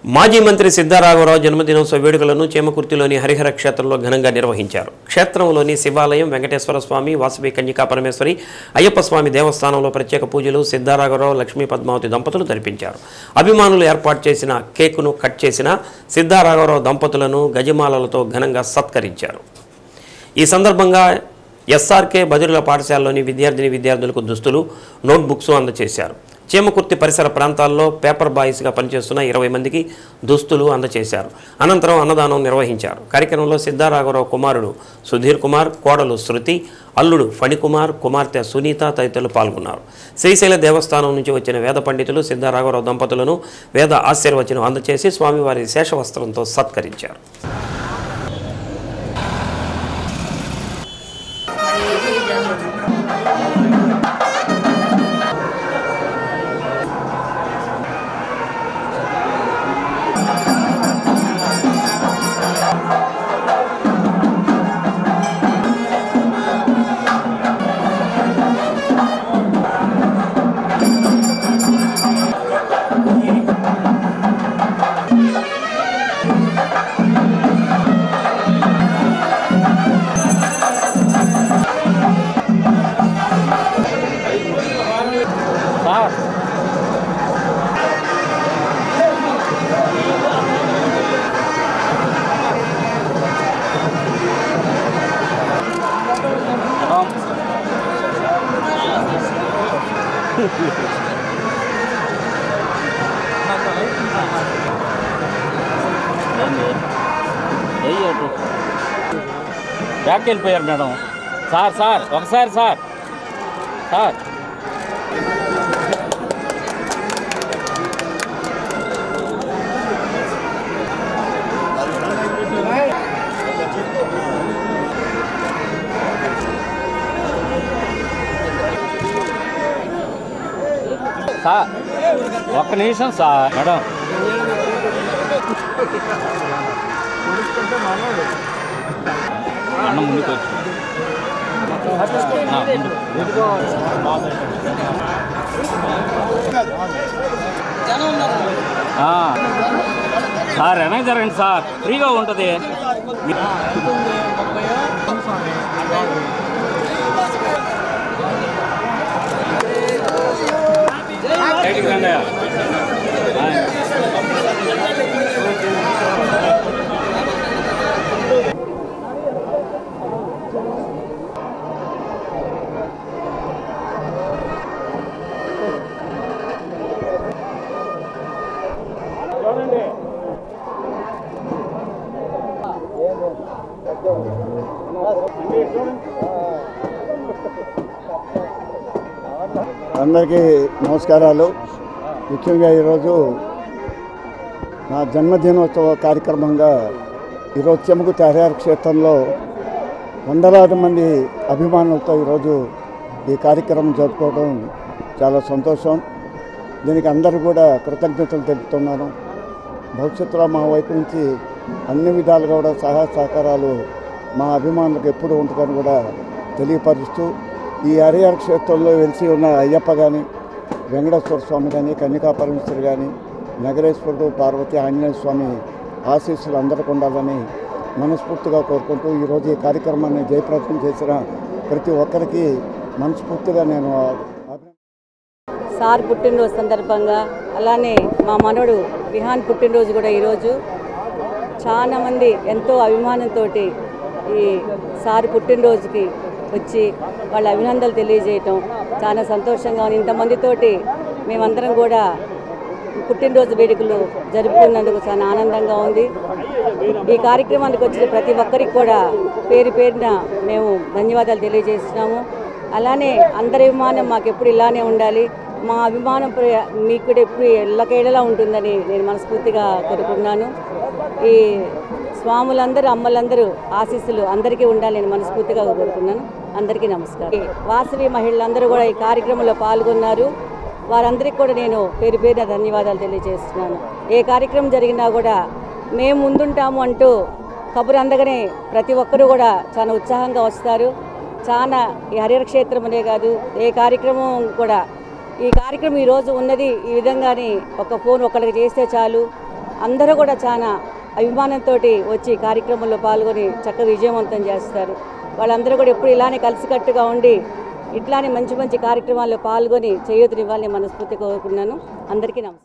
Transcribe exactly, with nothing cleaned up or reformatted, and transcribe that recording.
మాజీ మంత్రి సిద్ధారాఘవరావు జన్మదినోత్సవ వేడుకలను చేమకుర్తిలోని హరిహర క్షేత్రంలో ఘనంగా నిర్వహించారు. క్షేత్రంలోని శివాలయం, వెంకటేశ్వర స్వామి, వాసవి కన్యకా పరమేశ్వరి, అయ్యప్ప స్వామి దేవస్థానంలో ప్రత్యేక పూజలు సిద్ధారాఘవరావు, లక్ష్మీ పద్మావతి దంపతులు జరిపించారు. అభిమానులు ఏర్పాటు చేసిన కేకును కట్ చేసిన సిద్ధారాఘవరావు దంపతులను గజమాలలతో ఘనంగా సత్కరించారు. ఈ సందర్భంగా ఎస్ఆర్కే బదిరుల పాఠశాలలోని విద్యార్థిని విద్యార్థులకు దుస్తులు, నోట్బుక్స్ అందజేశారు. చేమకుర్తి పరిసర ప్రాంతాల్లో పేపర్ బాయ్స్గా పనిచేస్తున్న ఇరవై మందికి దుస్తులు అందజేశారు. అనంతరం అన్నదానం నిర్వహించారు. కార్యక్రమంలో సిద్ధారాఘవరావు కుమారుడు సుధీర్ కుమార్, కోడలు శృతి, అల్లుడు ఫణికుమార్, కుమార్తె సునీత తదితరులు పాల్గొన్నారు. శ్రీశైల దేవస్థానం నుంచి వచ్చిన వేద పండితులు సిద్ధారాఘవరావు దంపతులను వేద ఆశీర్వచనం అందజేసి స్వామివారి శేషవస్త్రంతో సత్కరించారు. బ్యాక్ వెళ్ళిపోయారు మేడం. సార్ సార్ ఒకసారి సార్ సార్ సార్ ఒక్క నిమిషం సార్ మేడం. అన్న ముందుకు వచ్చి సార్ వెనక జరగండి సార్, ఫ్రీగా ఉంటుంది. అందరికీ నమస్కారాలు. ముఖ్యంగా ఈరోజు నా జన్మదినోత్సవ కార్యక్రమంగా ఈరోజు చెమకుర్తి హరిహర క్షేత్రంలో వందలాది మంది అభిమానులతో ఈరోజు ఈ కార్యక్రమం జరుపుకోవడం చాలా సంతోషం. దీనికి అందరూ కూడా కృతజ్ఞతలు తెలుపుతున్నాను. భవిష్యత్తులో మా వైపు నుంచి అన్ని విధాలుగా కూడా సహాయ సహకారాలు మా అభిమానులకు ఎప్పుడు ఉంటుందని కూడా తెలియపరుస్తూ, ఈ హరిహర క్షేత్రంలో వెలిసి ఉన్న అయ్యప్ప కానీ, వెంకటేశ్వర స్వామి కానీ, కన్యకా పరమేశ్వరి కానీ, నగరేశ్వరుడు, పార్వతి, ఆంజనేయ స్వామి ఆశీస్సులు అందరికీ ఉండాలని మనస్ఫూర్తిగా కోరుకుంటూ ఈరోజు ఈ కార్యక్రమాన్ని జయప్రదం చేసిన ప్రతి ఒక్కరికి మనస్ఫూర్తిగా నేను సార్ పుట్టినరోజు సందర్భంగా, అలానే మా మనవడు విహాన్ పుట్టినరోజు కూడా ఈరోజు చాలామంది ఎంతో అభిమానంతో ఈ సార్ పుట్టినరోజుకి వచ్చి వాళ్ళ అభినందనలు తెలియజేయటం చాలా సంతోషంగా ఉంది. ఇంతమందితోటి మేమందరం కూడా పుట్టినరోజు వేడుకలు జరుపుకున్నందుకు చాలా ఆనందంగా ఉంది. ఈ కార్యక్రమానికి వచ్చిన ప్రతి ఒక్కరికి కూడా పేరు పేరున మేము ధన్యవాదాలు తెలియజేస్తున్నాము. అలానే అందరి అభిమానం మాకు ఎప్పుడు ఇలానే ఉండాలి, మా అభిమానం మీకు కూడా ఎప్పుడు ఎల్లకేడలా ఉంటుందని నేను మనస్ఫూర్తిగా కోరుకుంటున్నాను. ఈ స్వాములందరూ, అమ్మలందరూ ఆశీస్సులు అందరికీ ఉండాలి నేను మనస్ఫూర్తిగా కోరుకున్నాను. అందరికీ నమస్కారం. వాసవి మహిళలందరూ కూడా ఈ కార్యక్రమంలో పాల్గొన్నారు. వారందరికీ కూడా నేను పేరు పేరున ధన్యవాదాలు తెలియజేస్తున్నాను. ఏ కార్యక్రమం జరిగినా కూడా మేము ముందుంటాము అంటూ కబురు అందగానే ప్రతి ఒక్కరూ కూడా చాలా ఉత్సాహంగా వస్తారు. చాలా ఈ హరిహర క్షేత్రమనే కాదు, ఏ కార్యక్రమం కూడా ఈ కార్యక్రమం ఈరోజు ఉన్నది ఈ విధంగానే ఒక ఫోన్ ఒకరికి చేస్తే చాలు, అందరూ కూడా చాలా అభిమానంతో వచ్చి కార్యక్రమంలో పాల్గొని చక్కగా విజయవంతం చేస్తారు. వాళ్ళందరూ కూడా ఎప్పుడు ఇలానే కలిసికట్టుగా ఉండి ఇట్లానే మంచి మంచి కార్యక్రమాల్లో పాల్గొని చేయూతనివ్వాలని మనస్ఫూర్తి కోరుకున్నాను. అందరికీ నమస్కారం.